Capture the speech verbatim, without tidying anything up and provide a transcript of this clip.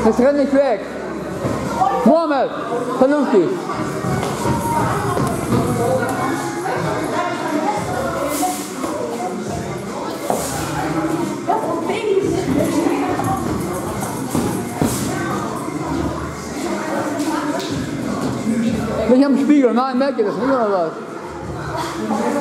Jetzt renn nicht weg. Mohammed, vernünftig. Nicht am Spiegel, nein, merkt ihr das nicht oder was?